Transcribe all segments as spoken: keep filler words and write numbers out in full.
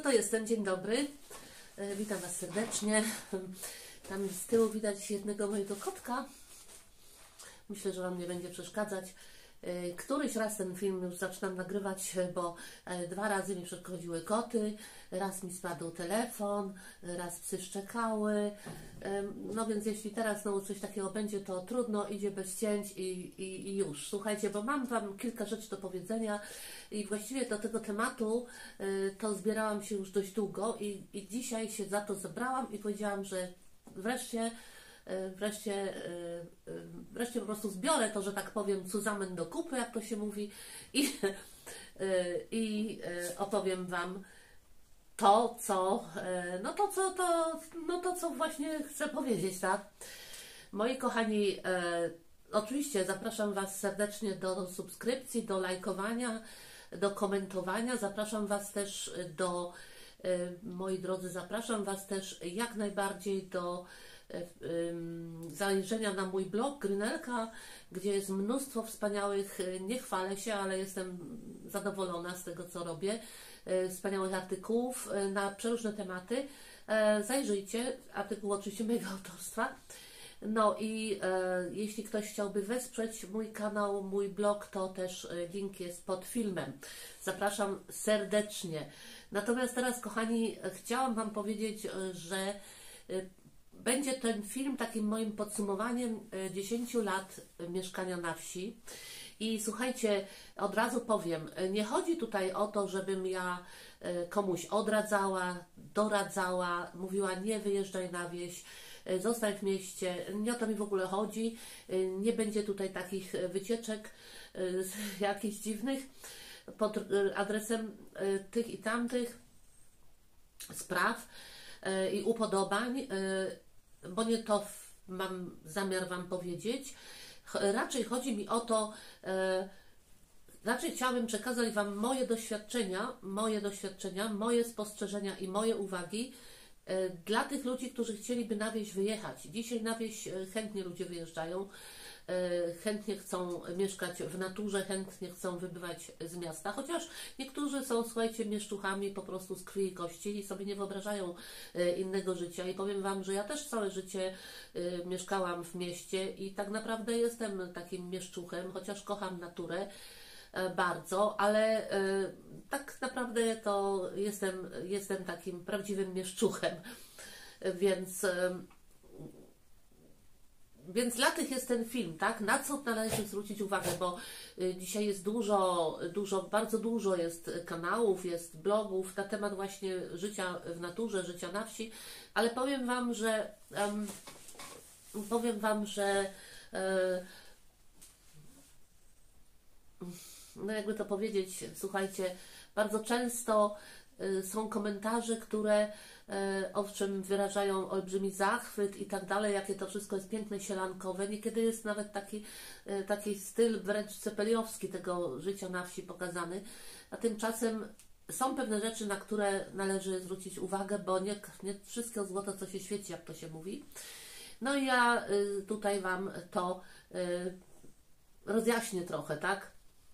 to jestem. Dzień dobry. Witam Was serdecznie. Tam z tyłu widać jednego mojego kotka. Myślę, że Wam nie będzie przeszkadzać. Któryś raz ten film już zaczynam nagrywać, bo dwa razy mi przeszkodziły koty, raz mi spadł telefon, raz psy szczekały. No więc jeśli teraz znowu coś takiego będzie, to trudno, idzie bez cięć i, i, i już. Słuchajcie, bo mam Wam kilka rzeczy do powiedzenia i właściwie do tego tematu to zbierałam się już dość długo i, i dzisiaj się za to zebrałam i powiedziałam, że wreszcie Wreszcie, wreszcie po prostu zbiorę to, że tak powiem, zusammen do kupy, jak to się mówi, i, i opowiem Wam to, co, no to, co, to, no to, co właśnie chcę powiedzieć, tak? Moi kochani, oczywiście zapraszam Was serdecznie do subskrypcji, do lajkowania, do komentowania. Zapraszam Was też do, moi drodzy, zapraszam Was też jak najbardziej do zajrzenia na mój blog Grynelka, gdzie jest mnóstwo wspaniałych, nie chwalę się, ale jestem zadowolona z tego, co robię, wspaniałych artykułów na przeróżne tematy. Zajrzyjcie, artykuł oczywiście mojego autorstwa. No i e, jeśli ktoś chciałby wesprzeć mój kanał, mój blog, to też link jest pod filmem. Zapraszam serdecznie. Natomiast teraz, kochani, chciałam Wam powiedzieć, że będzie ten film takim moim podsumowaniem dziesięciu lat mieszkania na wsi. I słuchajcie, od razu powiem, nie chodzi tutaj o to, żebym ja komuś odradzała, doradzała, mówiła nie wyjeżdżaj na wieś, zostań w mieście, nie o to mi w ogóle chodzi. Nie będzie tutaj takich wycieczek jakichś dziwnych pod adresem tych i tamtych spraw i upodobań, bo nie to mam zamiar Wam powiedzieć. Raczej chodzi mi o to, raczej chciałabym przekazać Wam moje doświadczenia, moje doświadczenia, moje spostrzeżenia i moje uwagi dla tych ludzi, którzy chcieliby na wieś wyjechać. Dzisiaj na wieś chętnie ludzie wyjeżdżają, chętnie chcą mieszkać w naturze, chętnie chcą wybywać z miasta, chociaż niektórzy są, słuchajcie, mieszczuchami po prostu z krwi i kości i sobie nie wyobrażają innego życia. I powiem Wam, że ja też całe życie mieszkałam w mieście i tak naprawdę jestem takim mieszczuchem, chociaż kocham naturę bardzo, ale tak naprawdę to jestem, jestem takim prawdziwym mieszczuchem, więc Więc dla tych jest ten film, tak? Na co należy zwrócić uwagę, bo dzisiaj jest dużo, dużo, bardzo dużo jest kanałów, jest blogów na temat właśnie życia w naturze, życia na wsi, ale powiem Wam, że um, powiem Wam, że e, no jakby to powiedzieć, słuchajcie, bardzo często e, są komentarze, które E, owszem, wyrażają olbrzymi zachwyt i tak dalej, jakie to wszystko jest piękne, sielankowe. Niekiedy jest nawet taki, e, taki styl wręcz cepeliowski tego życia na wsi pokazany, a tymczasem są pewne rzeczy, na które należy zwrócić uwagę, bo nie, nie wszystko złoto, co się świeci, jak to się mówi. No i ja y, tutaj Wam to y, rozjaśnię trochę, tak?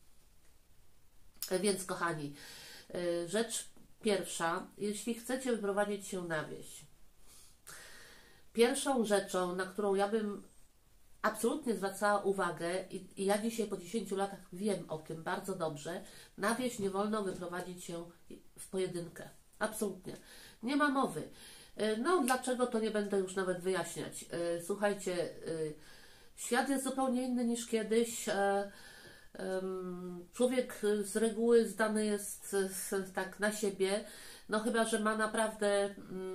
E, więc kochani, y, rzecz pierwsza, jeśli chcecie wyprowadzić się na wieś, pierwszą rzeczą, na którą ja bym absolutnie zwracała uwagę i, i ja dzisiaj po dziesięciu latach wiem o tym bardzo dobrze, na wieś nie wolno wyprowadzić się w pojedynkę. Absolutnie. Nie ma mowy. No dlaczego, to nie będę już nawet wyjaśniać. Słuchajcie, świat jest zupełnie inny niż kiedyś. Człowiek z reguły zdany jest tak na siebie, no chyba że ma naprawdę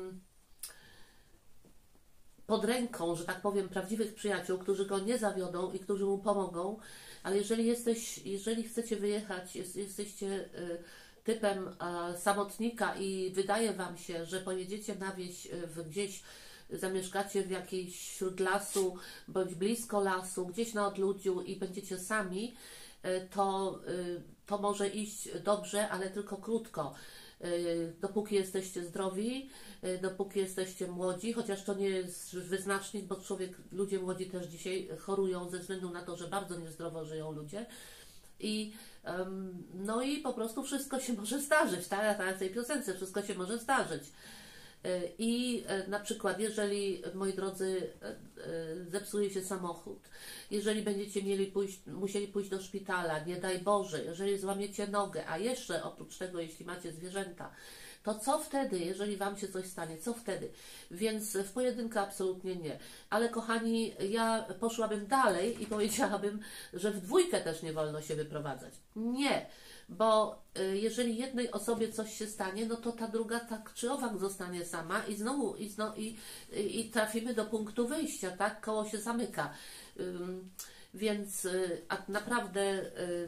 pod ręką, że tak powiem, prawdziwych przyjaciół, którzy go nie zawiodą i którzy mu pomogą, ale jeżeli jesteś, jeżeli chcecie wyjechać, jest, jesteście typem samotnika i wydaje Wam się, że pojedziecie na wieś w gdzieś, zamieszkacie w jakiejś śród lasu, bądź blisko lasu, gdzieś na odludziu i będziecie sami, to, to może iść dobrze, ale tylko krótko. Dopóki jesteście zdrowi, dopóki jesteście młodzi, chociaż to nie jest wyznacznik, bo człowiek, ludzie młodzi też dzisiaj chorują ze względu na to, że bardzo niezdrowo żyją ludzie, I, um, no i po prostu wszystko się może zdarzyć, tak? Tak, w tej piosence wszystko się może zdarzyć. I na przykład, jeżeli, moi drodzy, zepsuje się samochód, jeżeli będziecie mieli pójść, musieli pójść do szpitala, nie daj Boże, jeżeli złamiecie nogę, a jeszcze oprócz tego, jeśli macie zwierzęta, to co wtedy, jeżeli Wam się coś stanie, co wtedy? Więc w pojedynkę absolutnie nie. Ale kochani, ja poszłabym dalej i powiedziałabym, że w dwójkę też nie wolno się wyprowadzać. Nie, bo jeżeli jednej osobie coś się stanie, no to ta druga tak czy owak zostanie sama i znowu i, znowu, i, i trafimy do punktu wyjścia, tak? Koło się zamyka. Ym, więc a naprawdę y,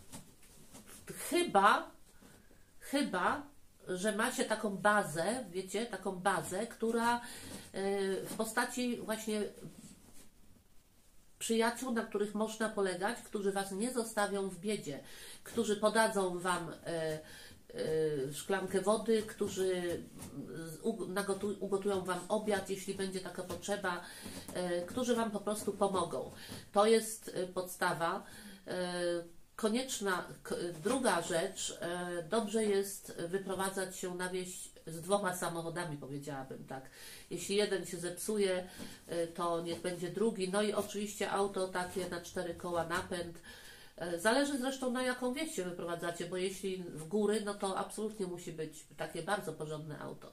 chyba, chyba, że macie taką bazę, wiecie, taką bazę, która y, w postaci właśnie przyjaciół, na których można polegać, którzy Was nie zostawią w biedzie, którzy podadzą Wam e, e, szklankę wody, którzy ugotują Wam obiad, jeśli będzie taka potrzeba, e, którzy Wam po prostu pomogą. To jest podstawa. E, konieczna, druga rzecz, e, dobrze jest wyprowadzać się na wieś z dwoma samochodami, powiedziałabym tak. Jeśli jeden się zepsuje, to niech będzie drugi. No i oczywiście auto takie na cztery koła napęd. Zależy zresztą, na jaką wieś się wyprowadzacie, bo jeśli w góry, no to absolutnie musi być takie bardzo porządne auto.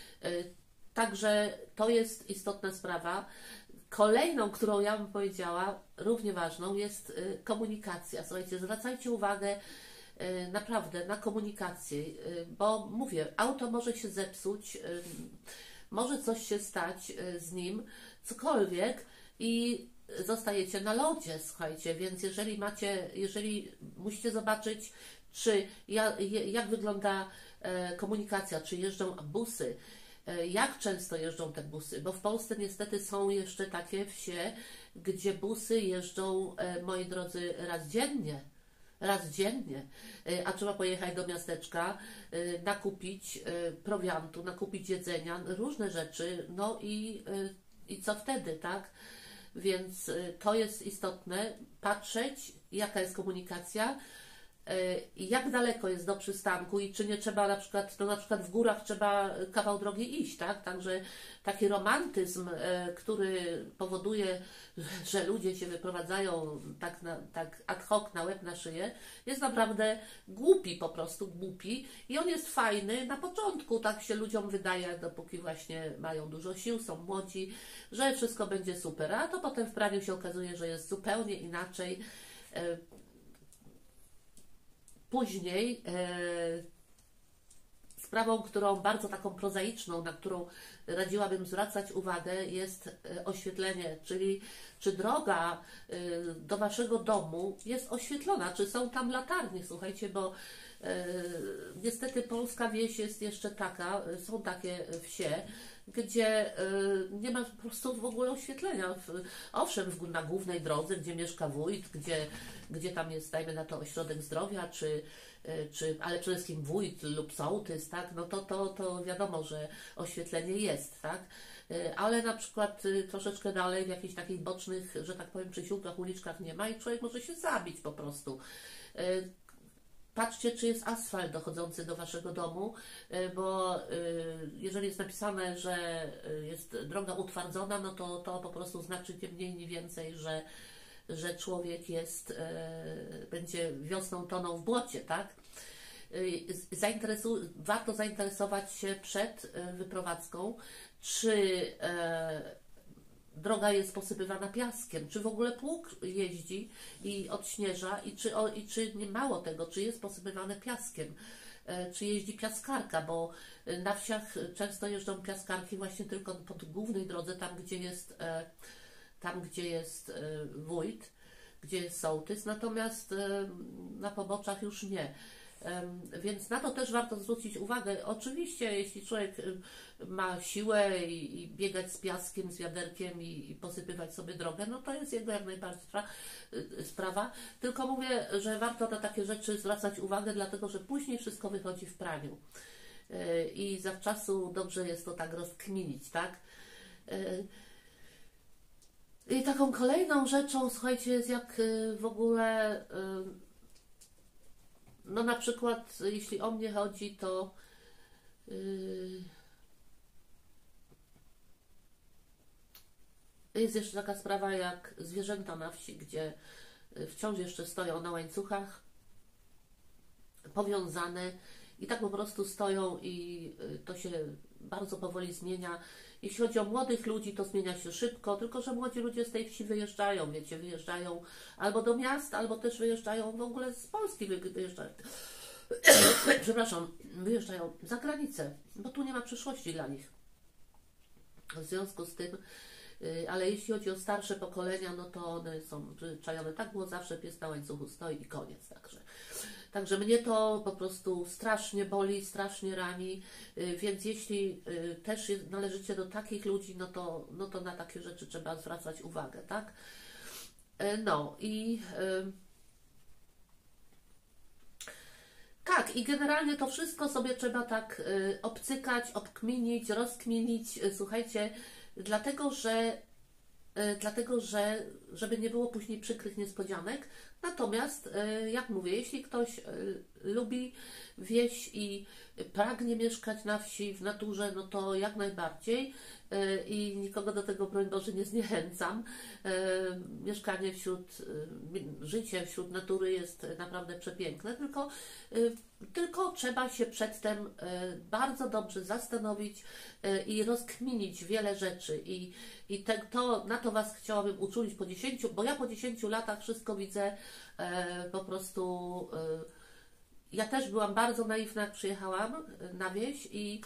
Także to jest istotna sprawa. Kolejną, którą ja bym powiedziała, równie ważną, jest komunikacja. Słuchajcie, zwracajcie uwagę naprawdę na komunikację, bo mówię, auto może się zepsuć, może coś się stać z nim, cokolwiek i zostajecie na lodzie, słuchajcie, więc jeżeli macie, jeżeli musicie zobaczyć, czy jak, jak wygląda komunikacja, czy jeżdżą busy, jak często jeżdżą te busy, bo w Polsce niestety są jeszcze takie wsie, gdzie busy jeżdżą, moi drodzy, raz dziennie. Raz dziennie, a trzeba pojechać do miasteczka, nakupić prowiantu, nakupić jedzenia, różne rzeczy, no i, i co wtedy, tak? Więc to jest istotne, patrzeć, jaka jest komunikacja, jak daleko jest do przystanku i czy nie trzeba na przykład, no na przykład w górach trzeba kawał drogi iść, tak? Także taki romantyzm, który powoduje, że ludzie się wyprowadzają tak, na, tak ad hoc na łeb na szyję, jest naprawdę głupi, po prostu głupi i on jest fajny na początku, tak się ludziom wydaje, dopóki właśnie mają dużo sił, są młodzi, że wszystko będzie super, a to potem w praniu się okazuje, że jest zupełnie inaczej. Później e, sprawą, którą bardzo taką prozaiczną, na którą radziłabym zwracać uwagę, jest e, oświetlenie, czyli czy droga e, do Waszego domu jest oświetlona, czy są tam latarnie, słuchajcie, bo e, niestety polska wieś jest jeszcze taka, są takie wsie, gdzie y, nie ma po prostu w ogóle oświetlenia. W, owszem, w, na głównej drodze, gdzie mieszka wójt, gdzie, gdzie tam jest, dajmy na to, ośrodek zdrowia, czy, y, czy, ale przede wszystkim wójt lub sołtys, tak? No to, to, to wiadomo, że oświetlenie jest, tak? Y, ale na przykład y, troszeczkę dalej w jakichś takich bocznych, że tak powiem, przysiłkach, uliczkach nie ma i człowiek może się zabić po prostu. Y, Patrzcie, czy jest asfalt dochodzący do Waszego domu, bo jeżeli jest napisane, że jest droga utwardzona, no to to po prostu znaczy nie mniej, nie więcej, że, że człowiek jest, będzie wiosną tonął w błocie, tak? Zainteresu- warto zainteresować się przed wyprowadzką, czy droga jest posypywana piaskiem, czy w ogóle pług jeździ i odśnieża i czy, o, i czy nie mało tego, czy jest posypywane piaskiem, e, czy jeździ piaskarka, bo na wsiach często jeżdżą piaskarki właśnie tylko po głównej drodze, tam gdzie jest, e, tam, gdzie jest e, wójt, gdzie jest sołtys, natomiast e, na poboczach już nie. Więc na to też warto zwrócić uwagę. Oczywiście, jeśli człowiek ma siłę i, i biegać z piaskiem, z wiaderkiem i, i posypywać sobie drogę, no to jest jego jak najbardziej spra sprawa. Tylko mówię, że warto na takie rzeczy zwracać uwagę, dlatego że później wszystko wychodzi w praniu. I zawczasu dobrze jest to tak rozkminić, tak? I taką kolejną rzeczą, słuchajcie, jest jak w ogóle no na przykład, jeśli o mnie chodzi, to yy, jest jeszcze taka sprawa jak zwierzęta na wsi, gdzie wciąż jeszcze stoją na łańcuchach, powiązane i tak po prostu stoją i to się bardzo powoli zmienia. Jeśli chodzi o młodych ludzi, to zmienia się szybko, tylko że młodzi ludzie z tej wsi wyjeżdżają, wiecie, wyjeżdżają albo do miast, albo też wyjeżdżają w ogóle z Polski, wyjeżdżają, przepraszam, wyjeżdżają za granicę, bo tu nie ma przyszłości dla nich. W związku z tym, ale jeśli chodzi o starsze pokolenia, no to one są przyzwyczajone. Tak było zawsze, pies na łańcuchu stoi i koniec. Także, także mnie to po prostu strasznie boli, strasznie rani, więc jeśli też należycie do takich ludzi, no to, no to na takie rzeczy trzeba zwracać uwagę, tak? No i... Tak, i generalnie to wszystko sobie trzeba tak y, obcykać, obkminić, rozkminić, y, słuchajcie, dlatego że, y, dlatego że, żeby nie było później przykrych niespodzianek. Natomiast, y, jak mówię, jeśli ktoś y, lubi wieś i pragnie mieszkać na wsi, w naturze, no to jak najbardziej y, i nikogo do tego, broń Boże, nie zniechęcam. Y, mieszkanie wśród, y, życie wśród natury jest naprawdę przepiękne, tylko y, Tylko trzeba się przedtem y, bardzo dobrze zastanowić y, i rozkminić wiele rzeczy. I, i te, to, na to Was chciałabym uczulić po dziesięciu, bo ja po dziesięciu latach wszystko widzę y, po prostu. Y, ja też byłam bardzo naiwna, jak przyjechałam na wieś i,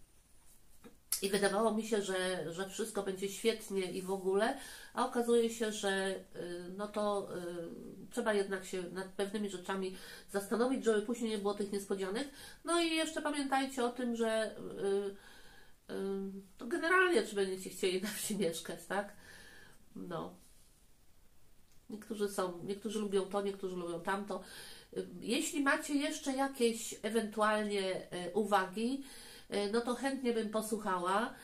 i wydawało mi się, że, że wszystko będzie świetnie i w ogóle, a okazuje się, że y, no to y, trzeba jednak się nad pewnymi rzeczami zastanowić, żeby później nie było tych niespodzianek. No i jeszcze pamiętajcie o tym, że y, y, to generalnie czy będziecie chcieli na wsi mieszkać, tak? No. Niektórzy są, niektórzy lubią to, niektórzy lubią tamto. Y, Jeśli macie jeszcze jakieś ewentualnie y, uwagi, y, no to chętnie bym posłuchała.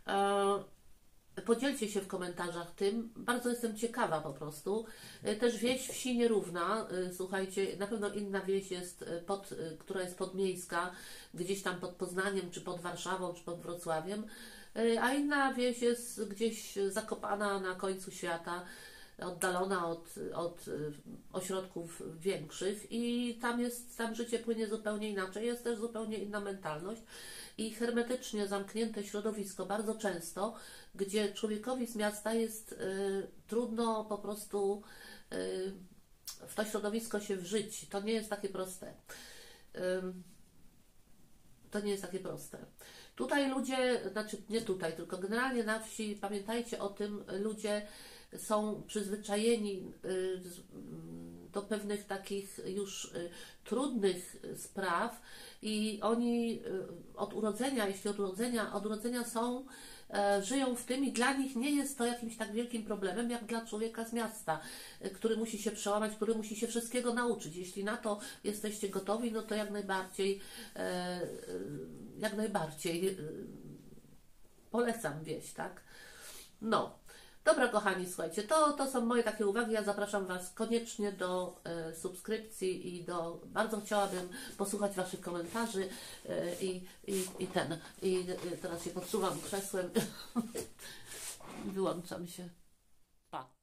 Y, Podzielcie się w komentarzach tym. Bardzo jestem ciekawa po prostu. Też wieś wsi nierówna. Słuchajcie, na pewno inna wieś jest, pod, która jest podmiejska, gdzieś tam pod Poznaniem, czy pod Warszawą, czy pod Wrocławiem, a inna wieś jest gdzieś zakopana na końcu świata, oddalona od, od ośrodków większych i tam jest, tam życie płynie zupełnie inaczej, jest też zupełnie inna mentalność i hermetycznie zamknięte środowisko bardzo często, gdzie człowiekowi z miasta jest y, trudno po prostu y, w to środowisko się wżyć. To nie jest takie proste. Y, to nie jest takie proste. Tutaj ludzie, znaczy nie tutaj, tylko generalnie na wsi, pamiętajcie o tym, ludzie są przyzwyczajeni do pewnych takich już trudnych spraw i oni od urodzenia, jeśli od urodzenia, od urodzenia są, żyją w tym i dla nich nie jest to jakimś tak wielkim problemem, jak dla człowieka z miasta, który musi się przełamać, który musi się wszystkiego nauczyć. Jeśli na to jesteście gotowi, no to jak najbardziej, jak najbardziej polecam wieś, tak? No. Dobra, kochani, słuchajcie, to, to są moje takie uwagi. Ja zapraszam Was koniecznie do e, subskrypcji i do... Bardzo chciałabym posłuchać Waszych komentarzy e, i, i, i ten... I e, teraz się podsuwam krzesłem i wyłączam się. Pa!